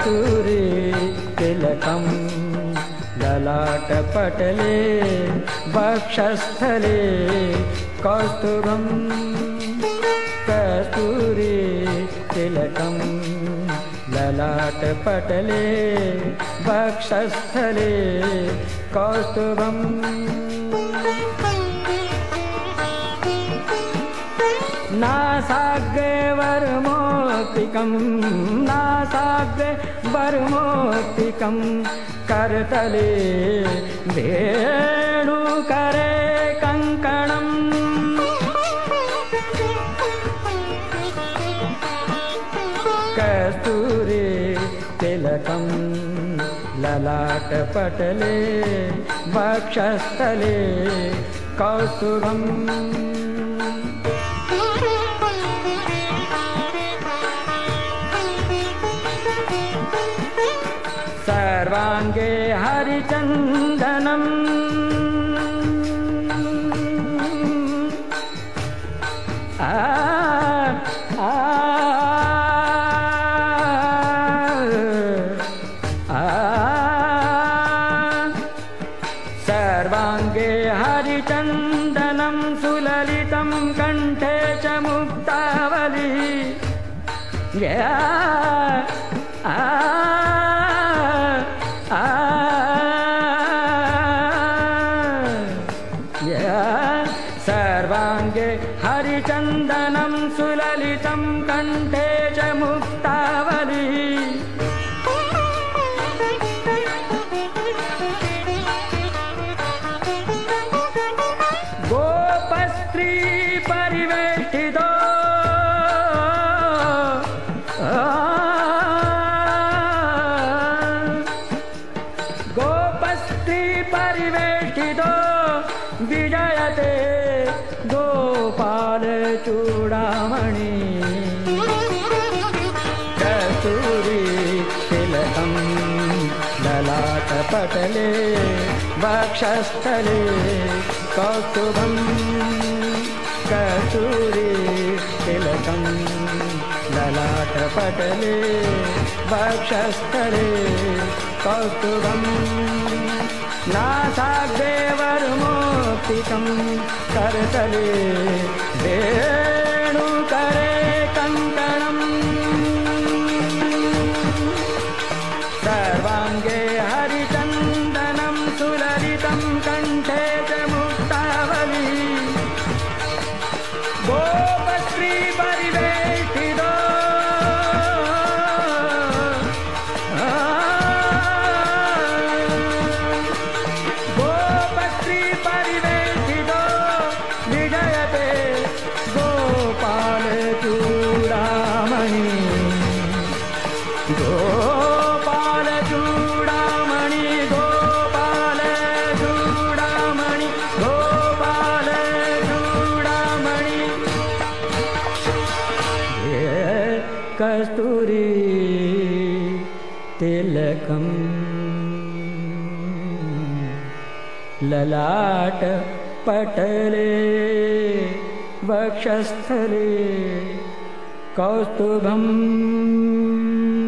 कस्तूरी तिलकं ललाटपटले वक्षस्थले कौस्तुभं कस्तूरी तिलकं ललाटपटले वक्षस्थले कौस्तुभम् नासाग्रे वरमोक्तिकं नासाग्रे वरमोक्तिकं करतले वेणुकरे कङ्कणम् कस्तूरी तिलकं ललाटपटले वक्षस्थले कौस्तुभम् सर्वांगे हरिचंदनम् सर्वांगे हरिचंदनं सुललितं कंठे च मुक्तावली सर्वांगे हरिचंदनं सुललितं कंठे च मुक्तावली गोपस्त्री परिवेष्टितो गोपस्त्री परिवेष्टितो विजयते गोपाल चूडामणि कस्तूरी तिलकं ललाटपटले वक्षस्थले कौस्तुभं कस्तूरी तिलकं ललाटपटले वक्षस्थले कौस्तुभम् नासाग्रे वरमोक्तिकं करतले वेणुकरे कङ्कणम् सर्वांगे हरिचन्दनं सुललितं कंठे च मुक्तावली गोपस्त्री परिवेष्टितो गोपाल चूडामणि गोपाल चूडामणि गोपाल चूडामणि कस्तूरी तिलकं ललाट पटले वक्षस्थले कौस्तुभम्